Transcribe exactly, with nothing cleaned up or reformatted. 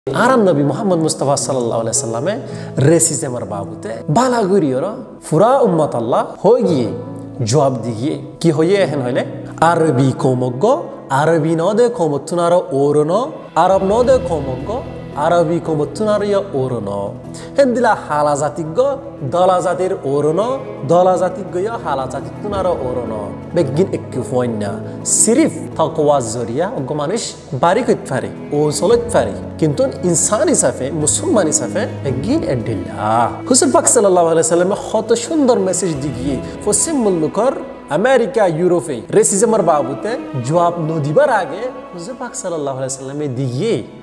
आराम नबी मोहम्मद मुस्तफा सल्लल्लाहु अलैहि वसल्लम रेसिज्मर बाबूते बाला गुरियर पुरा उम्मत अल्लाह होगी जवाब दिए कि होये एहन होले आरबी कोमग्ग आरबी नदे कोमतुनारो ओरनो आरब नदे कोमग्ग आरबी कोमतुनारो या ओरनो हेंदिला हाला जातिग्ग दला जातिर ओरनो दला जातिग्ग या हाला जातितुनारो ओरनो बेगिन एक्कु फोइना सिर्फ तकवा जरिया ओगो मानुष बारी कइत पारे ओ सलत पारे किंतु इंसान हिसाবে मुसलमान हिसाবে बेगिन एडिल्ला हुजूर पाक সাল্লাল্লাহু আলাইহি ওয়াসাল্লাম কত সুন্দর মেসেজ দিয়ে পশ্চিম মুলুকর আমেরিকা ইউরোপে রেসিজমের বাবুতে জবাব ন দিবার আগে হুজুর পাক সাল্লাল্লাহু আলাইহি ওয়াসাল্লাম দিয়ে